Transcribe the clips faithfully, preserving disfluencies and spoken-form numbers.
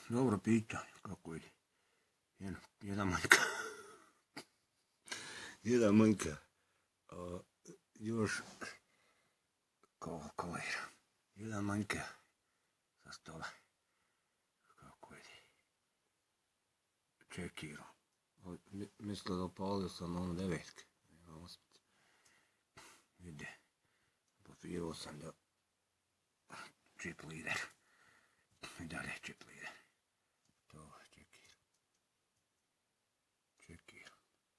Dobro pitanje, kako ide. Jedan, jedan manjka. jedan manjka. Uh, još ko kolera. Jedan manjka sa stola. Kako ide. Čekirao. Mislio da opalio sam na ono devetke. Ide. Pofirao sam da chip leader. I dalje chip leader. To čekira. Čekira.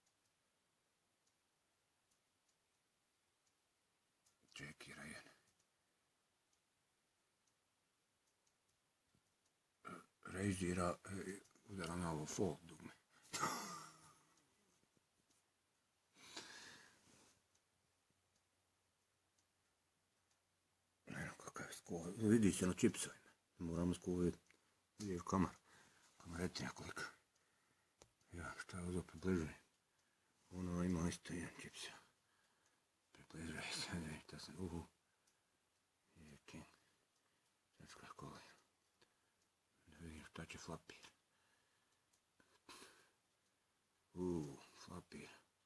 Čekira jedan. Režira, udara na ovo fold dugme. Vidi se na čipsovima. Moramo skuviti. Vidiš kamar. Kamareti nekoliko. Ja, šta je ovdje približuje? Ono ima isto jedan čips. Približuje se. Ne, to sam, uhu. Je king. Čečka kolera. Da vidim šta će flapir. Uuu, flapir.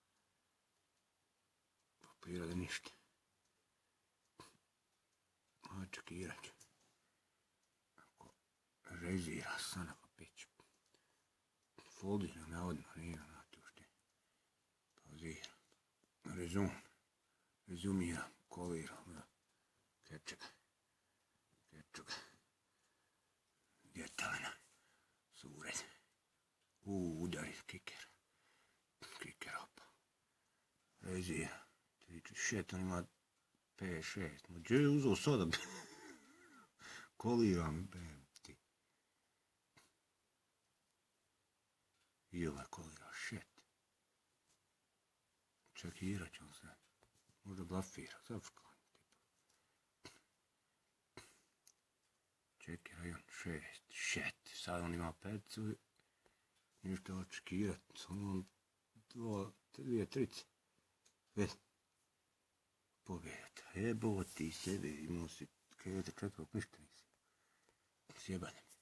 Flapira da ništa. Čekirat ću. Ako rezira sana pa pić. Foldira me odmah, nije onati ušte. Pauzira. Rezum. Rezumira. Kolira. Kreće ga. Kreću ga. Djetalina. Sured. Uuu, udari kiker. Kiker opa. Rezira. Šet, on ima pet šest. Ma gdje je uzao sada? Kolira mi, bem ti. Jele kolira, šet. Čekirat ću sad. Možda blafira, zafrklan. Čekira on šest, šet. Sad on ima pecu. Ništa očekirat. Samo on dva, dvije trice. Već. Pobjeda. Jebo ti sebe, imao si kredita četvog, ništa nisi. Sjebanje.